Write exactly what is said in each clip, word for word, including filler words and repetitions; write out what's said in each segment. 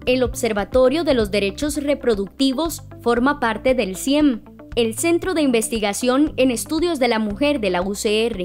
El Observatorio de los Derechos Reproductivos forma parte del C I E M, el Centro de Investigación en Estudios de la Mujer de la U C R.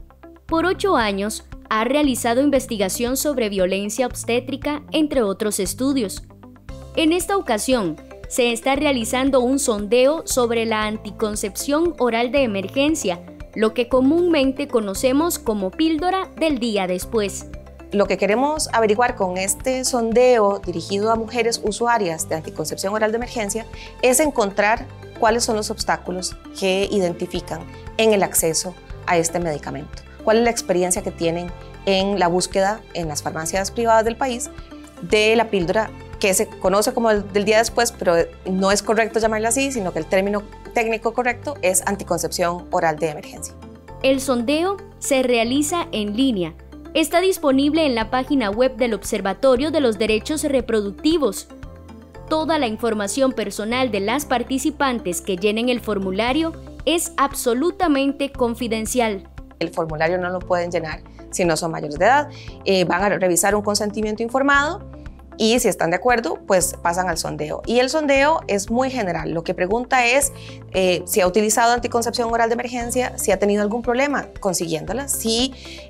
Por ocho años, ha realizado investigación sobre violencia obstétrica, entre otros estudios. En esta ocasión, se está realizando un sondeo sobre la anticoncepción oral de emergencia, lo que comúnmente conocemos como píldora del día después. Lo que queremos averiguar con este sondeo dirigido a mujeres usuarias de anticoncepción oral de emergencia es encontrar cuáles son los obstáculos que identifican en el acceso a este medicamento. Cuál es la experiencia que tienen en la búsqueda en las farmacias privadas del país de la píldora que se conoce como el del día después, pero no es correcto llamarla así, sino que el término técnico correcto es anticoncepción oral de emergencia. El sondeo se realiza en línea. Está disponible en la página web del Observatorio de los Derechos Reproductivos. Toda la información personal de las participantes que llenen el formulario es absolutamente confidencial. El formulario no lo pueden llenar si no son mayores de edad. Eh, van a revisar un consentimiento informado y si están de acuerdo, pues pasan al sondeo. Y el sondeo es muy general. Lo que pregunta es eh, si ha utilizado anticoncepción oral de emergencia, si ha tenido algún problema consiguiéndola, si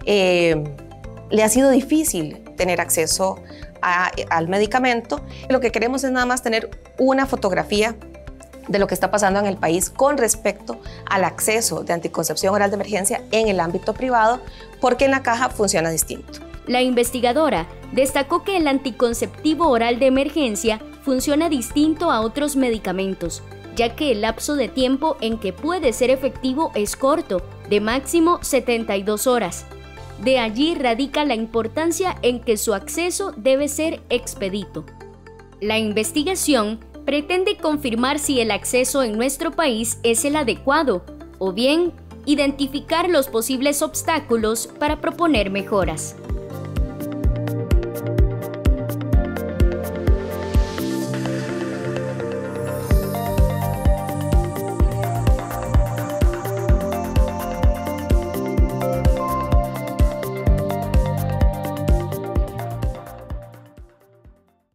eh, le ha sido difícil tener acceso a, al medicamento. Lo que queremos es nada más tener una fotografía de lo que está pasando en el país con respecto al acceso de anticoncepción oral de emergencia en el ámbito privado, porque en la caja funciona distinto. La investigadora destacó que el anticonceptivo oral de emergencia funciona distinto a otros medicamentos, ya que el lapso de tiempo en que puede ser efectivo es corto, de máximo setenta y dos horas. De allí radica la importancia en que su acceso debe ser expedito. La investigación pretende confirmar si el acceso en nuestro país es el adecuado, o bien identificar los posibles obstáculos para proponer mejoras.